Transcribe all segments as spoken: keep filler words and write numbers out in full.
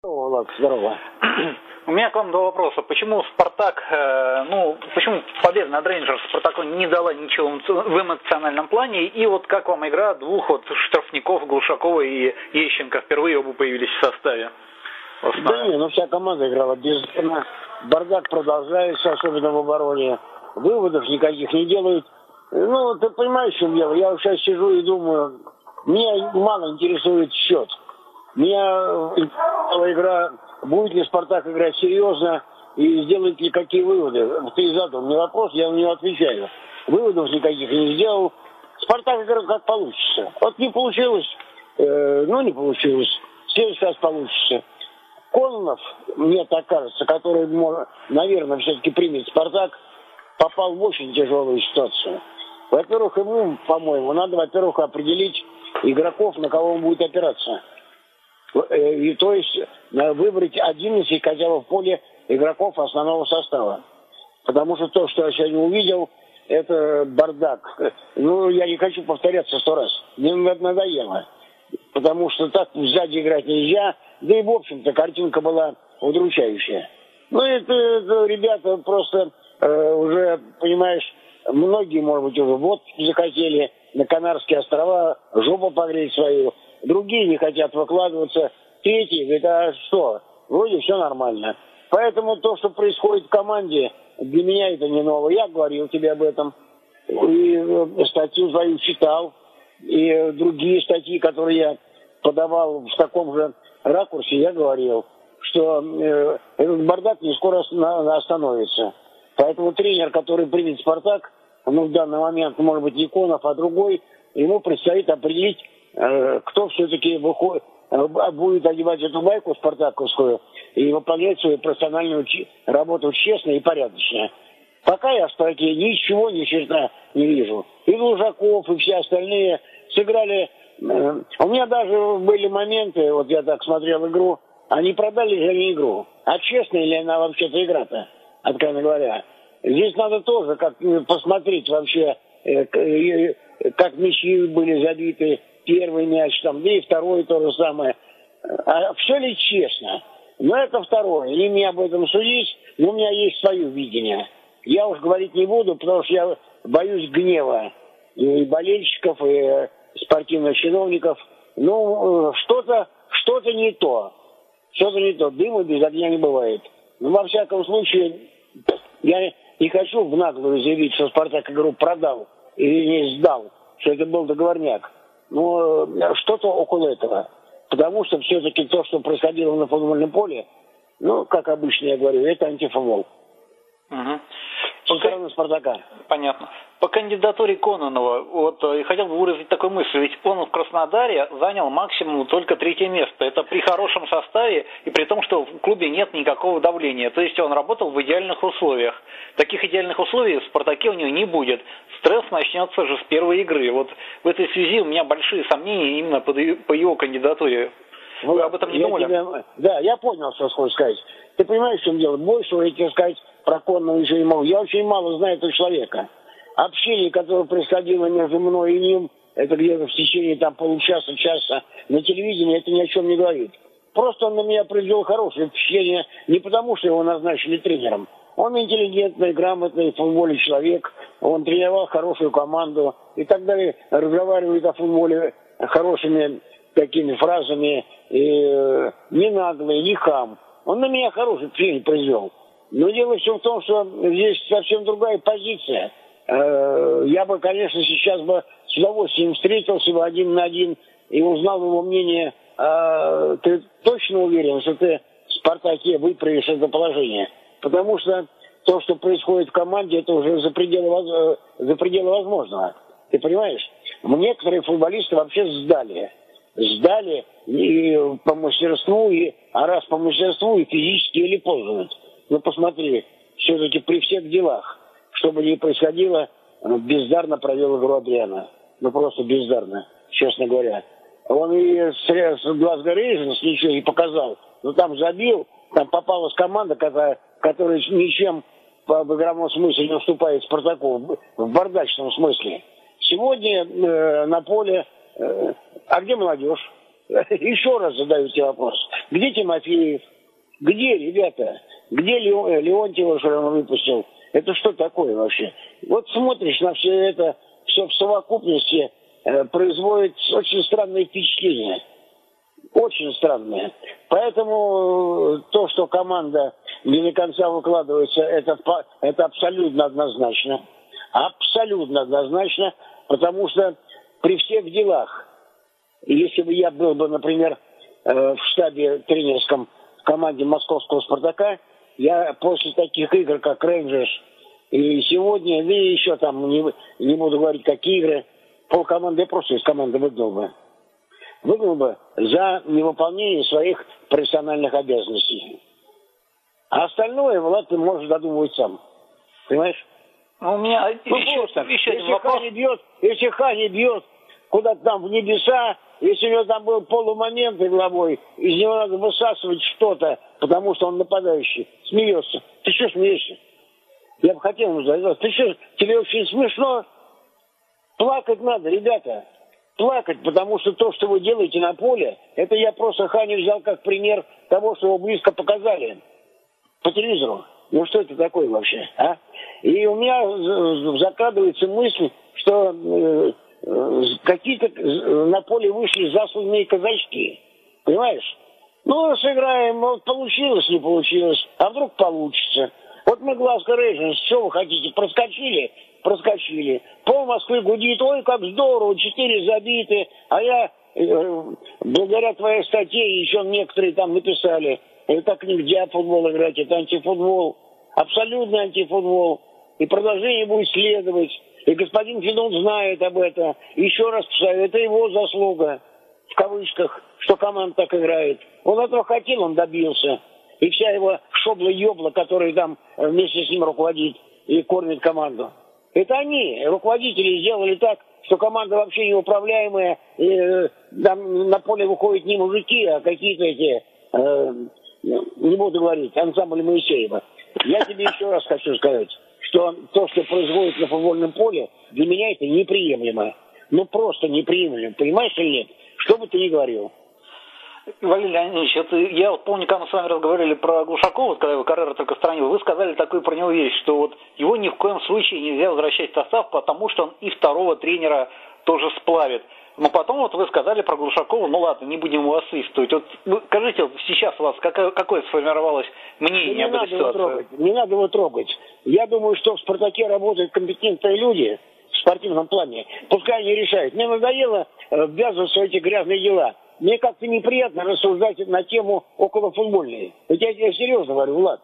Влад, здорово. У меня к вам два вопроса. Почему Спартак, э, ну, почему победа над Рейнджерс Спартаку не дала ничего в эмоциональном плане? И вот как вам игра двух вот штрафников, Глушакова и Ещенко? Впервые оба появились в составе. Да не, ну вся команда играла безумно. Бардак продолжается, особенно в обороне. Выводов никаких не делают. Ну, ты понимаешь, в чем дело? Я сейчас сижу и думаю, меня мало интересует счет. Меня интересовала игра, будет ли Спартак играть серьезно и сделает ли какие выводы. Ты задал мне вопрос, я на него отвечаю. Выводов никаких не сделал. Спартак играет как получится. Вот не получилось, э, ну не получилось. В следующий раз получится. Кононов, мне так кажется, который, наверное, все-таки примет Спартак, попал в очень тяжелую ситуацию. Во-первых, ему, по-моему, надо, во-первых, определить игроков, на кого он будет опираться. И, то есть выбрать одиннадцать хотя бы в поле игроков основного состава. Потому что то, что я сегодня увидел, это бардак. Ну, я не хочу повторяться сто раз. Мне надоело. Потому что так сзади играть нельзя. Да и, в общем-то, картинка была удручающая. Ну, это, это ребята просто э, уже, понимаешь, многие, может быть, уже в отпуск захотели на Канарские острова жопу погреть свою. Другие не хотят выкладываться. Третьи говорят, а что? Вроде все нормально. Поэтому то, что происходит в команде, для меня это не ново. Я говорил тебе об этом. И статью свою читал. И другие статьи, которые я подавал в таком же ракурсе, я говорил, что э, этот бардак не скоро остановится. Поэтому тренер, который примет Спартак, ну, в данный момент, может быть, не Конов, а другой, ему предстоит определить, э, кто все-таки выходит, э, будет одевать эту байку спартаковскую и выполнять свою профессиональную работу честно и порядочно. Пока я в Спартаке ничего, ни черта не вижу. И Глушаков, и все остальные сыграли. Э, у меня даже были моменты, вот я так смотрел игру, они продали же не игру. А честная ли она вообще-то игра-то, откровенно говоря? Здесь надо тоже как посмотреть вообще, э, как мячи были забиты, первый мяч, там, да и второй то же самое. А все ли честно? Но это второе. Не мне об этом судить, но у меня есть свое видение. Я уж говорить не буду, потому что я боюсь гнева и болельщиков, и спортивных чиновников. Ну, что-то, что-то не то. Что-то не то. Дыма без огня не бывает. Но во всяком случае, я не хочу в наглую заявить, что Спартак игру продал или не сдал, что это был договорняк. Но что-то около этого. Потому что все-таки то, что происходило на футбольном поле, ну, как обычно я говорю, это антифутбол. Угу. Со стороны Спартака. Понятно. По кандидатуре Кононова, вот и хотел бы выразить такую мысль, ведь он в Краснодаре занял максимум только третье место. Это при хорошем составе и при том, что в клубе нет никакого давления. То есть он работал в идеальных условиях. Таких идеальных условий в Спартаке у него не будет. Стресс начнется же с первой игры. Вот в этой связи у меня большие сомнения именно по его кандидатуре. Вы об этом не я думали? Тебя... Да, я понял, что хочешь сказать. Ты понимаешь, в чем дело? Больше я тебе сказать про Кононова еще не могу. Я очень мало знаю этого человека. Общение, которое происходило между мной и ним, это где-то в течение там получаса, часа на телевидении, это ни о чем не говорит. Просто он на меня произвел хорошее впечатление не потому, что его назначили тренером. Он интеллигентный, грамотный в футболе человек, он тренировал хорошую команду и так далее, разговаривает о футболе хорошими такими фразами, и, не наглый, не хам. Он на меня хорошее впечатление произвел. Но дело все в том, что здесь совсем другая позиция. Я бы, конечно, сейчас бы с удовольствием встретился бы один на один и узнал его мнение. Ты точно уверен, что ты в Спартаке выправишь это положение? Потому что то, что происходит в команде, это уже за пределы, за пределы возможного. Ты понимаешь? Некоторые футболисты вообще сдали. Сдали и по мастерству, и, а раз по мастерству, и физически или ползают. Ну, посмотри, все-таки при всех делах, что бы ни происходило, бездарно провел игру Адриана. Ну, просто бездарно, честно говоря. Он и с, с Глазго Рейнджерс ничего не показал. Но там забил, там попалась команда, которая, которая ничем в игровом смысле не уступает Спартаку, в бардачном смысле. Сегодня э, на поле... Э, а где молодежь? еще раз задаю тебе вопрос. Где Тимофеев? Где, ребята? Где Леон, Леонтьева, что он выпустил? Это что такое вообще? Вот смотришь на все это, все в совокупности э, производит очень странное впечатление. Очень странное. Поэтому то, что команда не до конца выкладывается, это, это абсолютно однозначно. Абсолютно однозначно, потому что при всех делах, если бы я был бы, например, в штабе тренерском команде московского «Спартака», я после таких игр, как «Рейнджерс», и сегодня, да и еще там, не, не буду говорить, какие игры, полкоманды я просто из команды выгнал бы. Выгнал бы за невыполнение своих профессиональных обязанностей. А остальное, Влад, ты можешь додумывать сам. Понимаешь? Ну, у меня ну, еще, просто, еще один если вопрос. Хани бьет, если Хани бьет куда-то там в небеса, если у него там был полумомент игловой, из него надо высасывать что-то, потому что он нападающий, смеется. Ты что смеешься? Я бы хотел ему сказать, ты что, тебе очень смешно? Плакать надо, ребята. Плакать, потому что то, что вы делаете на поле, это я просто Хани взял как пример того, что его близко показали по телевизору. Ну что это такое вообще, а? И у меня закрадывается мысль, что э, э, какие-то на поле вышли засланные казачки. Понимаешь? Ну, сыграем, вот получилось, не получилось, а вдруг получится. Вот мы Глазго Рейнджерс, что вы хотите, проскочили? Проскочили. Пол Москвы гудит, ой, как здорово, четыре забиты, а я, э, благодаря твоей статье, еще некоторые там написали, это нельзя футбол играть, это антифутбол, абсолютный антифутбол, и продолжение будет следовать, и господин Федун знает об этом, еще раз писаю, это его заслуга, в кавычках, что команда так играет. Он этого хотел, он добился, и вся его шобла-ёбла, который там вместе с ним руководит и кормит команду. Это они, руководители, сделали так, что команда вообще неуправляемая, и, э, там на поле выходят не мужики, а какие-то эти, э, не буду говорить, ансамбль Моисеева. Я тебе еще раз хочу сказать, что то, что производится на футбольном поле, для меня это неприемлемо. Ну просто неприемлемо, понимаешь или нет? Что бы ты ни говорил. Валерий Леонидович, это, я вот помню, когда мы с вами разговаривали про Глушакова, когда его Каррера только странил, вы сказали такую про него вещь, что вот его ни в коем случае нельзя возвращать в состав, потому что он и второго тренера тоже сплавит. Но потом вот вы сказали про Глушакова, ну ладно, не будем его освистывать. Вот вы скажите, вот сейчас у вас какое, какое сформировалось мнение об этой ситуации? Не надо его трогать. Я думаю, что в «Спартаке» работают компетентные люди в спортивном плане. Пускай они решают. Мне надоело ввязываться в эти грязные дела. Мне как-то неприятно рассуждать на тему околофутбольной. Вот я тебе серьезно говорю, Влад.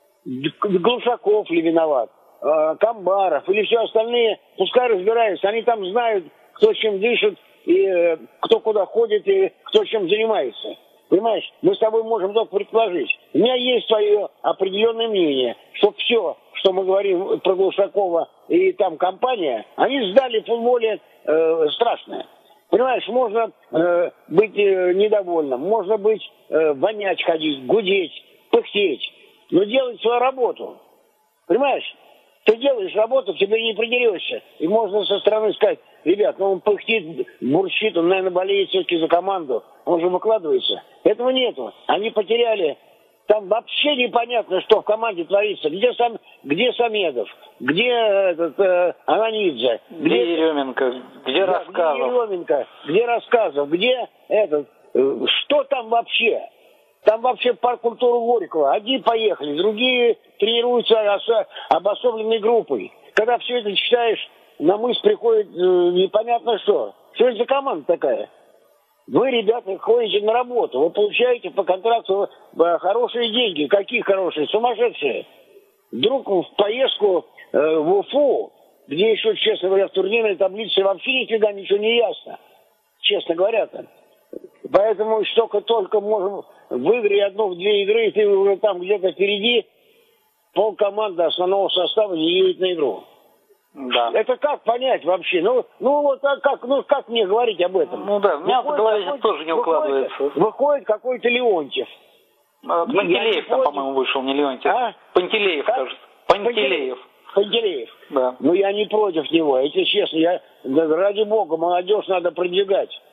Глушаков ли виноват, Камбаров или все остальные, пускай разбираются. Они там знают, кто чем дышит, и кто куда ходит, и кто чем занимается. Понимаешь? Мы с тобой можем только предположить. У меня есть свое определенное мнение, что все, что мы говорим про Глушакова и там компания, они сдали в футболе э, страшное. Понимаешь, можно э, быть э, недовольным, можно быть э, вонять, ходить, гудеть, пыхтеть, но делать свою работу. Понимаешь? Ты делаешь работу, к тебе не придерешься. И можно со стороны сказать, ребят, ну он пыхтит, бурчит, он, наверное, болеет все-таки за команду. Он же выкладывается. Этого нету. Они потеряли. Там вообще непонятно, что в команде творится. Где, сам, где Самедов, где этот, э, Ананидзе, где, где Еременко, где да, Рассказов. Где Еременко, где Рассказов, где этот, э, что там вообще? Там вообще парк культуры Горького. Одни поехали, другие тренируются ос- обособленной группой. Когда все это читаешь, на мысль приходит э, непонятно что. Что это за команда такая? Вы, ребята, ходите на работу, вы получаете по контракту хорошие деньги. Какие хорошие? Сумасшедшие. Вдруг в поездку э, в Уфу, где еще, честно говоря, в турнирной таблице вообще нифига ничего не ясно. Честно говоря-то. Поэтому только-только можем в игре одну-две игры, и ты уже там где-то впереди, полкоманды основного состава не едет на игру. Да. Это как понять вообще? Ну, ну вот а как, ну как мне говорить об этом? Ну да, у меня в голове тоже не укладывается. Выходит, выходит какой-то Леонтьев. А, Пантелеев там, по-моему, вышел, не Леонтьев. А? Пантелеев, как? кажется. Пантелеев. Пантелеев. Да. Ну я не против него, если честно. Я, ради бога, молодежь надо продвигать.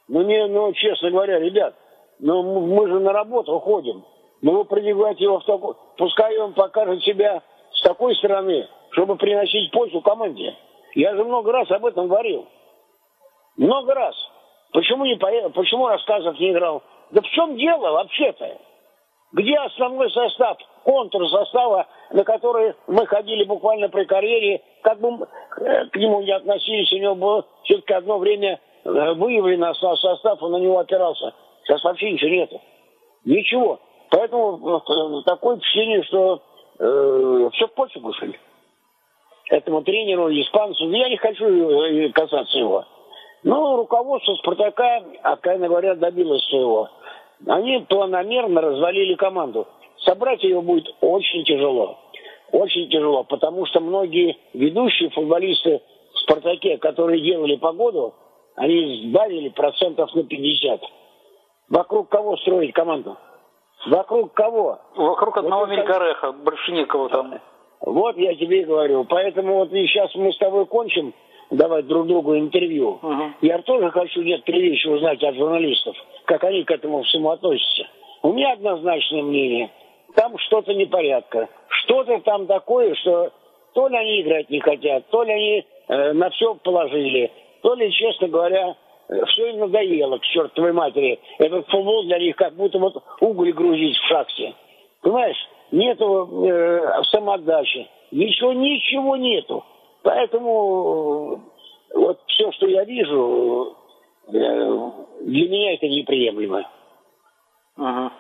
Ну, не, ну, честно говоря, ребят, ну, мы же на работу ходим. Ну, вы продвигаете его в такой... Пускай он покажет себя с такой стороны, чтобы приносить пользу команде. Я же много раз об этом говорил. Много раз. Почему не поехал? Почему Рассказов не играл? Да в чем дело вообще-то? Где основной состав, контур состава, на который мы ходили буквально при карьере, как бы к нему не относились, у него было все-таки одно время выявлено состав, он на него опирался. Сейчас вообще ничего нету. Ничего. Поэтому такое впечатление, что э, все в почву ушли. Этому тренеру, испанцу, я не хочу касаться его. Но руководство «Спартака», откровенно говоря, добилось своего. Они планомерно развалили команду. Собрать ее будет очень тяжело. Очень тяжело, потому что многие ведущие футболисты в «Спартаке», которые делали погоду, они сбавили процентов на пятьдесят. Вокруг кого строить команду? Вокруг кого? Вокруг одного вот Мельгареха, больше никого там. Вот я тебе и говорю. Поэтому вот сейчас мы с тобой кончим давать друг другу интервью. Угу. Я тоже хочу некоторые вещи узнать от журналистов, как они к этому всему относятся. У меня однозначное мнение. Там что-то непорядка. Что-то там такое, что то ли они играть не хотят, то ли они э, на все положили, то ли, честно говоря, все им надоело, к чертовой матери. Этот футбол для них как будто вот уголь грузить в шахте. Понимаешь? Нету э, самоотдачи. Ничего, ничего нету. Поэтому э, вот все, что я вижу, э, для меня это неприемлемо. Ага.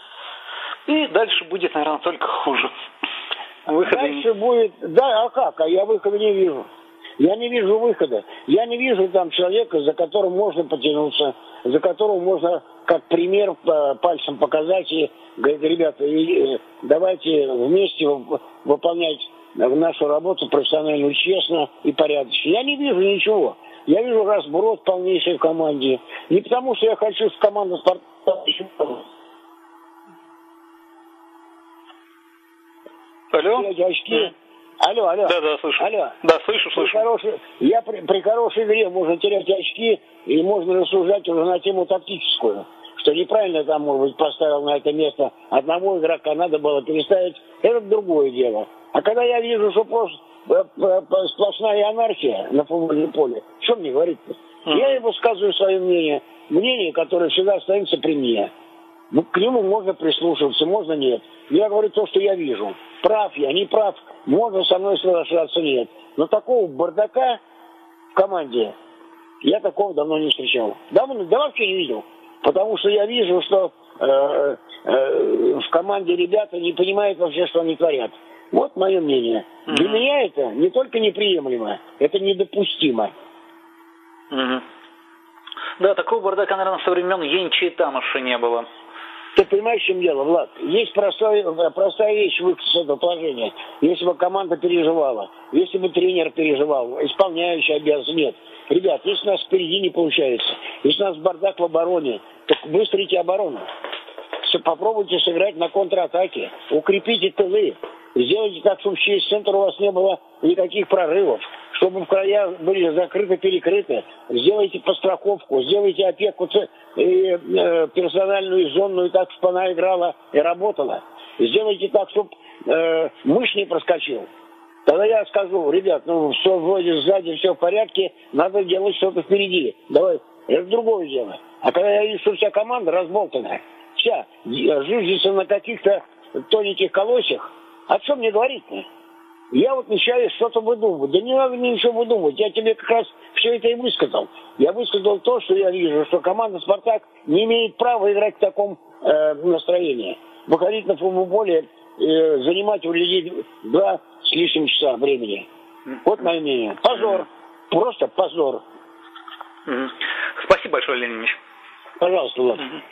И дальше будет, наверное, только хуже. Выхода дальше не... будет... Да, а как? А я выхода не вижу. Я не вижу выхода. Я не вижу там человека, за которым можно потянуться, за которым можно как пример пальцем показать и говорить: ребята, давайте вместе выполнять нашу работу профессионально, честно и порядочно. Я не вижу ничего. Я вижу разброд полнейший в команде. Не потому, что я хочу с командой «Спартака». Алло? Очки. Алло, алло. Да, да, слышу. Алло. Да, слышу, слышу. При хорошей, я при, при хорошей игре можно терять очки, и можно рассуждать уже на тему тактическую. Что неправильно там, может быть, поставил на это место одного игрока, надо было переставить. Это другое дело. А когда я вижу, что просто сплошная анархия на футбольном поле, что мне говорить-то? Mm. Я и высказываю свое мнение. Мнение, которое всегда остается при мне. Ну, к нему можно прислушиваться, можно нет. Я говорю то, что я вижу. Прав я, не прав. Можно со мной соглашаться, нет. Но такого бардака в команде я такого давно не встречал. Давно, да вообще не видел. Потому что я вижу, что э, э, в команде ребята не понимают вообще, что они творят. Вот мое мнение. Mm-hmm. Для меня это не только неприемлемо, это недопустимо. Mm-hmm. Да, такого бардака, наверное, со времен Енчи и Тамаша не было. Ты понимаешь, в чем дело, Влад? Есть простая, простая вещь выход с этого положения. Если бы команда переживала, если бы тренер переживал, исполняющий обязан, нет. Ребят, если у нас впереди не получается, если у нас бардак в обороне, так выстроите оборону. Попробуйте сыграть на контратаке, укрепите тылы, сделайте так, чтобы через центр у вас не было никаких прорывов, чтобы в края были закрыты, перекрыты. Сделайте подстраховку, сделайте опеку и, э, персональную и зонную, так, чтобы она играла и работала. Сделайте так, чтобы э, мышь не проскочил. Тогда я скажу: ребят, ну все вроде сзади, все в порядке, надо делать что-то впереди. Давай, это другое дело. А когда я вижу, что вся команда разболтанная, вся жиждется на каких-то тоненьких колосьях, о чем мне говорить-то? Я вот начинаю что-то выдумывать. Да не надо мне ничего выдумывать. Я тебе как раз все это и высказал. Я высказал то, что я вижу, что команда «Спартак» не имеет права играть в таком э, настроении. Выходить на футбольном поле, э, занимать у людей два с лишним часа времени. Вот мое мнение. Позор. Просто позор. Спасибо большое, Леонид Ильич. Пожалуйста, Влад.